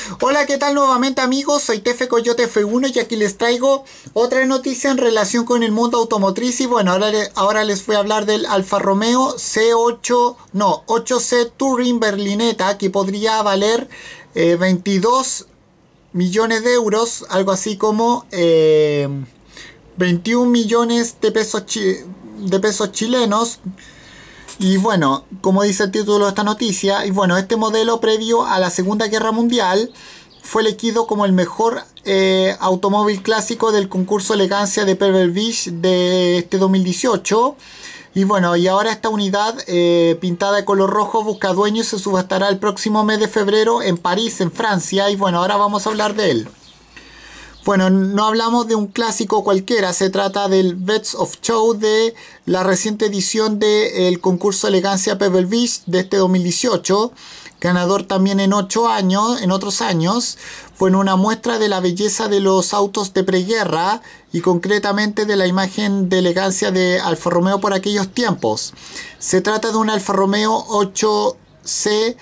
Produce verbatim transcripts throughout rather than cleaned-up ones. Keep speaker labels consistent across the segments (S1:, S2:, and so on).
S1: Hola, ¿qué tal nuevamente amigos? Soy Tefe Coyote F uno y aquí les traigo otra noticia en relación con el mundo automotriz. Y bueno, ahora, ahora les voy a hablar del Alfa Romeo C ocho, no, ocho C Touring Berlinetta, que podría valer eh, veintidós millones de euros, algo así como eh, veintiún millones de pesos, chi de pesos chilenos. Y bueno, como dice el título de esta noticia, y bueno, este modelo previo a la Segunda Guerra Mundial fue elegido como el mejor eh, automóvil clásico del concurso Elegancia de Pebble Beach de este dos mil dieciocho. Y bueno, y ahora esta unidad eh, pintada de color rojo busca dueño y se subastará el próximo mes de febrero en París, en Francia. Y bueno, ahora vamos a hablar de él. Bueno, no hablamos de un clásico cualquiera, se trata del Best of Show de la reciente edición del concurso Elegancia Pebble Beach de este dos mil dieciocho, ganador también en ocho años, en otros años. Fue una muestra de la belleza de los autos de preguerra y concretamente de la imagen de elegancia de Alfa Romeo por aquellos tiempos. Se trata de un Alfa Romeo ocho C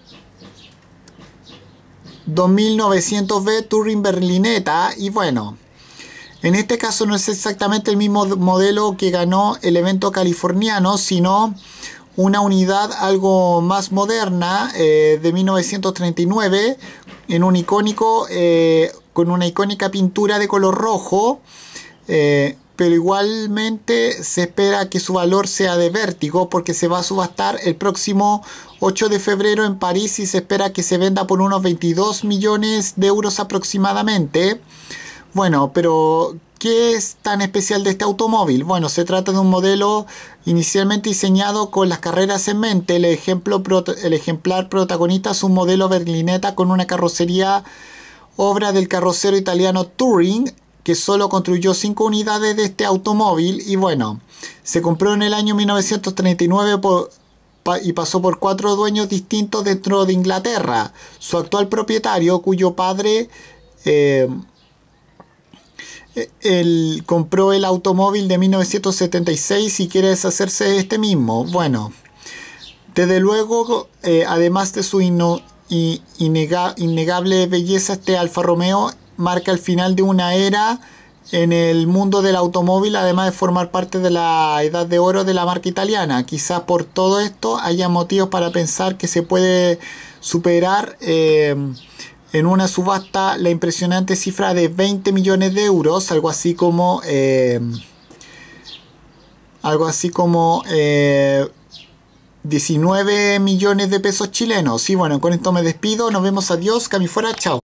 S1: dos mil novecientos B Touring Berlinetta. Y bueno, en este caso no es exactamente el mismo modelo que ganó el evento californiano, sino una unidad algo más moderna eh, de mil novecientos treinta y nueve en un icónico eh, con una icónica pintura de color rojo, eh, pero igualmente se espera que su valor sea de vértigo porque se va a subastar el próximo ocho de febrero en París y se espera que se venda por unos veintidós millones de euros aproximadamente. Bueno, pero ¿qué es tan especial de este automóvil? Bueno, se trata de un modelo inicialmente diseñado con las carreras en mente. El, ejemplo, el ejemplar protagonista es un modelo Berlinetta con una carrocería obra del carrocero italiano Touring, que solo construyó cinco unidades de este automóvil. Y bueno, se compró en el año mil novecientos treinta y nueve por, pa, y pasó por cuatro dueños distintos dentro de Inglaterra. Su actual propietario, cuyo padre eh, él compró el automóvil de mil novecientos setenta y seis y quiere deshacerse de este mismo. Bueno, desde luego, eh, además de su inno, in, innega, innegable belleza, este Alfa Romeo marca el final de una era en el mundo del automóvil, además de formar parte de la edad de oro de la marca italiana. Quizás por todo esto haya motivos para pensar que se puede superar eh, en una subasta la impresionante cifra de veinte millones de euros, algo así como eh, algo así como eh, diecinueve millones de pesos chilenos. Y bueno, con esto me despido, nos vemos, adiós, que a mí fuera, chao.